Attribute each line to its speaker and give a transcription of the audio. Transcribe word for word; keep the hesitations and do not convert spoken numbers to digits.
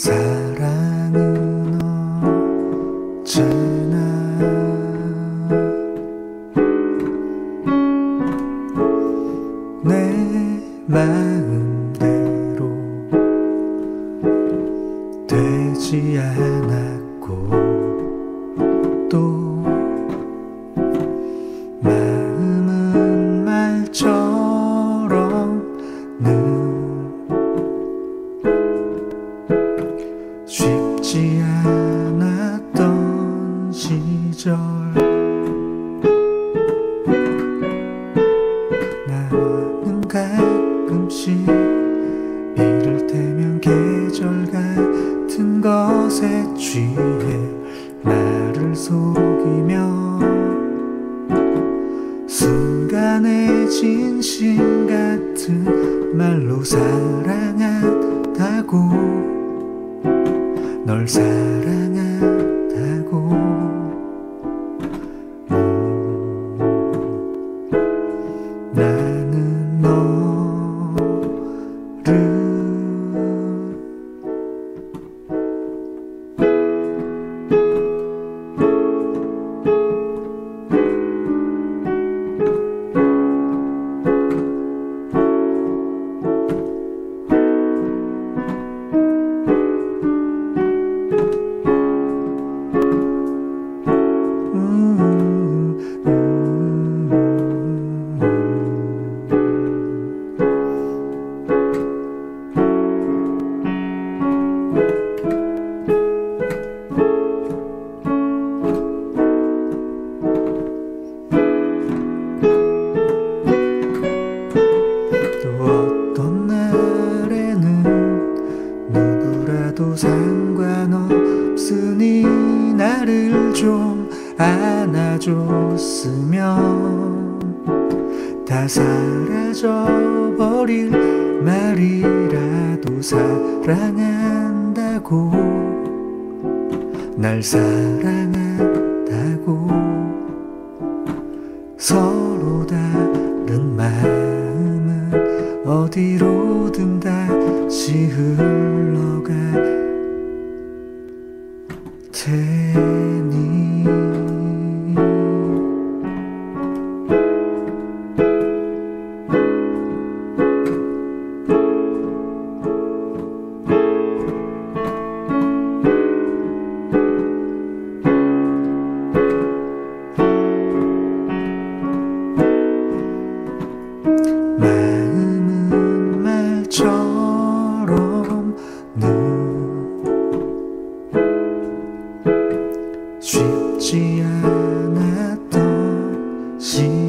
Speaker 1: 사랑은 언제나 내 마음대로 되지 않았고 또 마음은 말처럼는 쉽지 않았던 시절 나는 가끔씩 이를테면 계절 같은 것에 취해 나를 속이며 순간의 진심 같은 말로 사랑한다고 널 사랑한다고 음, 나는 너를 누구라도 상관없으니 나를 좀 안아줬으면 다 사라져버릴 말이라도 사랑한다고 날 사랑한다고 서로 다른 마음은 어디로든 다시 흘러갈 테니 마음은 말처럼는 쉽지 않았던 시